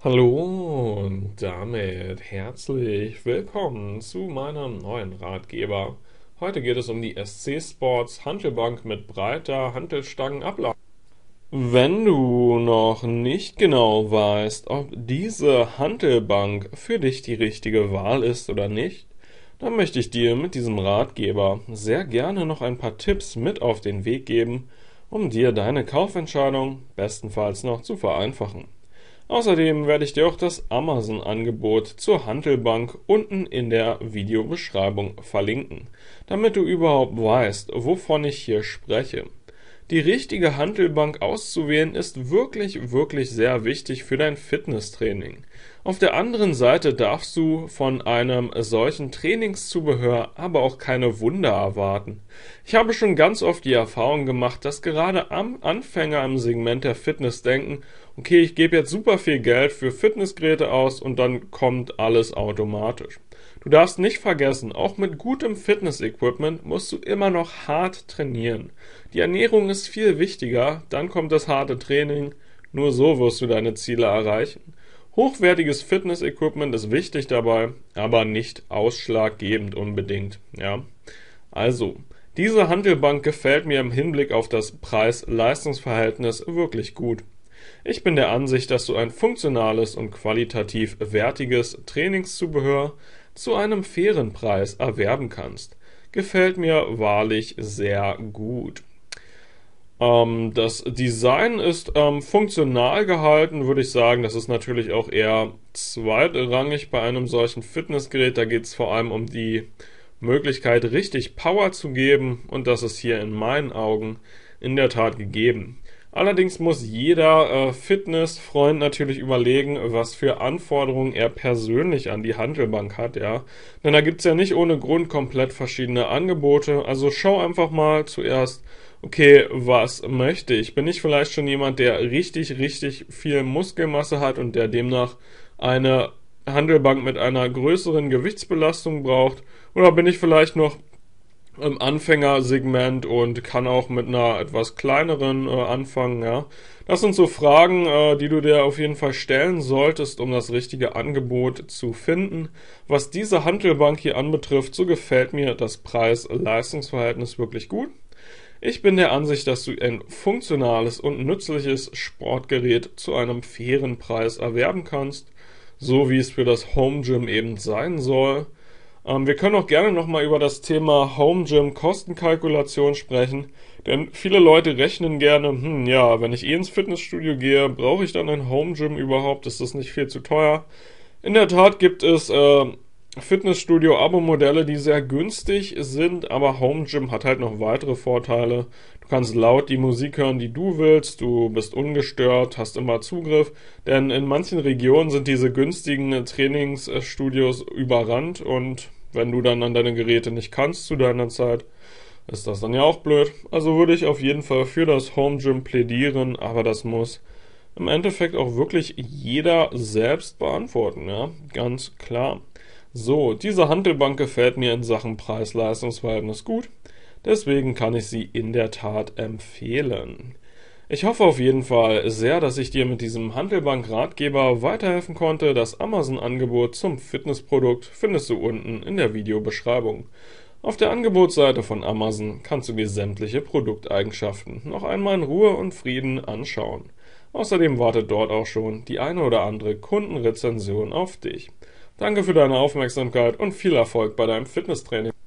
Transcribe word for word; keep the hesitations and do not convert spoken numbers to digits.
Hallo und damit herzlich willkommen zu meinem neuen Ratgeber. Heute geht es um die S C Sports Hantelbank mit breiter Hantelstangenablage. Wenn du noch nicht genau weißt, ob diese Hantelbank für dich die richtige Wahl ist oder nicht, dann möchte ich dir mit diesem Ratgeber sehr gerne noch ein paar Tipps mit auf den Weg geben, um dir deine Kaufentscheidung bestenfalls noch zu vereinfachen. Außerdem werde ich dir auch das Amazon-Angebot zur Hantelbank unten in der Videobeschreibung verlinken, damit du überhaupt weißt, wovon ich hier spreche. Die richtige Hantelbank auszuwählen ist wirklich, wirklich sehr wichtig für dein Fitnesstraining. Auf der anderen Seite darfst du von einem solchen Trainingszubehör aber auch keine Wunder erwarten. Ich habe schon ganz oft die Erfahrung gemacht, dass gerade am Anfänger im Segment der Fitness denken, okay, ich gebe jetzt super viel Geld für Fitnessgeräte aus und dann kommt alles automatisch. Du darfst nicht vergessen, auch mit gutem Fitness-Equipment musst du immer noch hart trainieren. Die Ernährung ist viel wichtiger, dann kommt das harte Training, nur so wirst du deine Ziele erreichen. Hochwertiges Fitness-Equipment ist wichtig dabei, aber nicht ausschlaggebend unbedingt, ja. Also, diese Hantelbank gefällt mir im Hinblick auf das Preis-Leistungs-Verhältnis wirklich gut. Ich bin der Ansicht, dass du ein funktionales und qualitativ wertiges Trainingszubehör zu einem fairen Preis erwerben kannst. Gefällt mir wahrlich sehr gut. Ähm, das Design ist ähm, funktional gehalten, würde ich sagen. Das ist natürlich auch eher zweitrangig bei einem solchen Fitnessgerät. Da geht es vor allem um die Möglichkeit, richtig Power zu geben, und das ist hier in meinen Augen in der Tat gegeben. Allerdings muss jeder äh, Fitnessfreund natürlich überlegen, was für Anforderungen er persönlich an die Hantelbank hat, ja. Denn da gibt's ja nicht ohne Grund komplett verschiedene Angebote. Also schau einfach mal zuerst, okay, was möchte ich? Bin ich vielleicht schon jemand, der richtig, richtig viel Muskelmasse hat und der demnach eine Hantelbank mit einer größeren Gewichtsbelastung braucht? Oder bin ich vielleicht noch im Anfängersegment und kann auch mit einer etwas kleineren äh, anfangen, ja. Das sind so Fragen, äh, die du dir auf jeden Fall stellen solltest, um das richtige Angebot zu finden. Was diese Hantelbank hier anbetrifft, so gefällt mir das Preis-Leistungs-Verhältnis wirklich gut. Ich bin der Ansicht, dass du ein funktionales und nützliches Sportgerät zu einem fairen Preis erwerben kannst, so wie es für das Home Gym eben sein soll. Wir können auch gerne nochmal über das Thema Home Gym Kostenkalkulation sprechen, denn viele Leute rechnen gerne, hm, ja, wenn ich eh ins Fitnessstudio gehe, brauche ich dann ein Home Gym überhaupt? Ist das nicht viel zu teuer? In der Tat gibt es äh, Fitnessstudio-Abo-Modelle, die sehr günstig sind, aber Home Gym hat halt noch weitere Vorteile. Du kannst laut die Musik hören, die du willst, du bist ungestört, hast immer Zugriff, denn in manchen Regionen sind diese günstigen Trainingsstudios überrannt, und wenn du dann an deine Geräte nicht kannst zu deiner Zeit, ist das dann ja auch blöd. Also würde ich auf jeden Fall für das Home Gym plädieren, aber das muss im Endeffekt auch wirklich jeder selbst beantworten, ja, ganz klar. So, diese Hantelbank gefällt mir in Sachen Preis-Leistungs-Verhältnis gut, deswegen kann ich sie in der Tat empfehlen. Ich hoffe auf jeden Fall sehr, dass ich dir mit diesem Hantelbank-Ratgeber weiterhelfen konnte. Das Amazon-Angebot zum Fitnessprodukt findest du unten in der Videobeschreibung. Auf der Angebotsseite von Amazon kannst du dir sämtliche Produkteigenschaften noch einmal in Ruhe und Frieden anschauen. Außerdem wartet dort auch schon die eine oder andere Kundenrezension auf dich. Danke für deine Aufmerksamkeit und viel Erfolg bei deinem Fitnesstraining.